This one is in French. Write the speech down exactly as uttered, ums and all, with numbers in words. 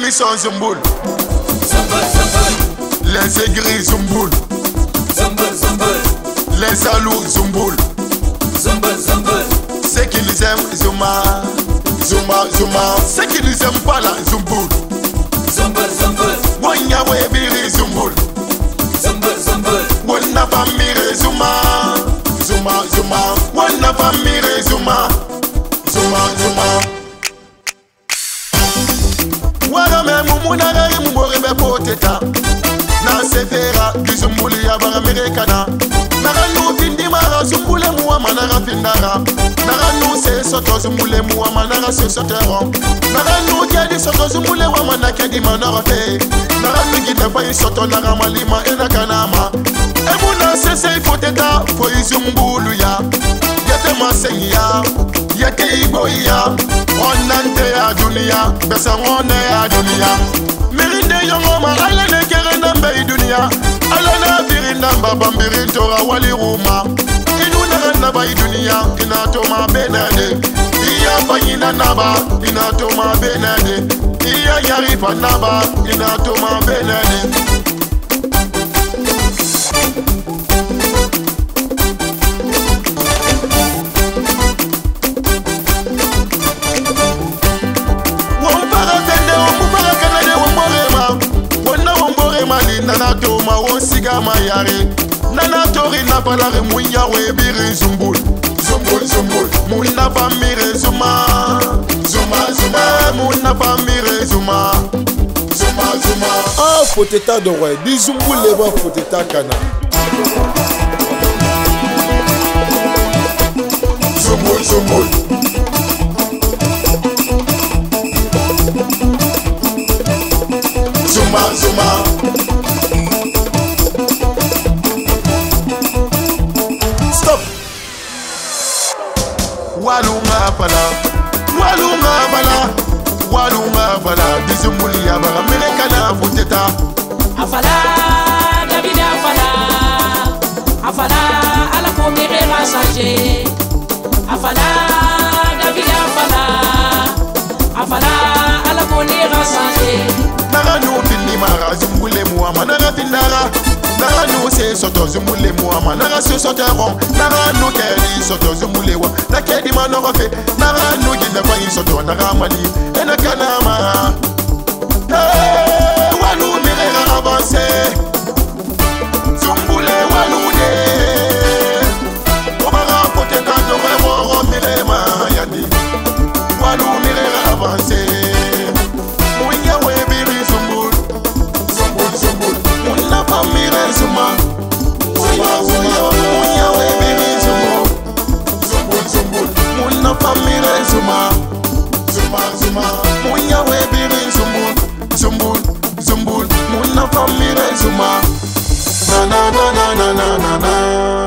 l'émission Zumboul. Zumbul, Zumbul. Les aigris Zumboul. Zumbul, Zumbul. Les salauds Zumboul. Zumbul, Zumbul. Ceux qui nous aiment, Zuma. Zuma, Zuma. Ceux qui nous aiment pas là, Zumboul. Zumbul, Zumbul. Wanya webiri Zumboul. Zumbul, Zumbul. Wana famire Zuma. Zuma, Zuma. Wana famire Zuma. Zuma, Zuma. Wara me mumuna gari mumore be poteta. Na sefera kizumbuli ya bara amerikana. Nara nu pindi mara zumbule muwa manara pindara. Nara nu se soto zumbule muwa manara se sotero. Nara nu kedi soto zumbule wa mana kedi manara fe. Nara nu gita pa soto nara malima ena kanama. Emuna se se foteta fo izumbulu ya. Yete masengi ya. Yete igbo ya. Onante ya dunia. Besa one ya dunia. Mirinde yongo ma ala ne kere namba i dunia. Ala na biri namba bambiri tora wali ruma. Inu na naba i dunia. Ina toma benade. Iya fanyina naba. Ina toma benade. Iya yarifa naba. Ina toma benade. Nana toma wo siga mayare. Nana tori na palare munya we biri Zumbul. Zumbul, Zumbul. Muna famire Zuma. Zuma, Zuma. Muna famire Zuma. Zuma, Zuma. Ah, poteta d'oreille. Dis Zumbul leva poteta kana. Zumbul, Zumbul. Zuma, Zuma. Walunga bala, walunga bala, walunga bala. Dizumbuli ya bara Amerikana foteta. Afala, David afala, afala, ala komere masaje. Afala, David afala, afala, ala komere masaje. Nara nu pindi mara zumbule muama nara pindara. Nara nu se soto zumbule muama nara se sotero. Nara nu kedi soto zumbule wa na kedi manoro fe. Nara nu gina kwa soto nara mali ena kanama. Hey, walu mirera avance. Zumbule walu de. Omara pote kanto we woro mirema yadi. Walu mirera avance. Munya we biri zumbul. Zumbul, Zumbul. Muna famire Zuma. Zuma, Zuma. Munya we biri zumbul. Zumbul, Zumbul. Muna famire Zuma. Zuma, Zuma. Munya we biri zumbul. Zumbul, Zumbul. Muna famire Zuma. Na na na na na na na.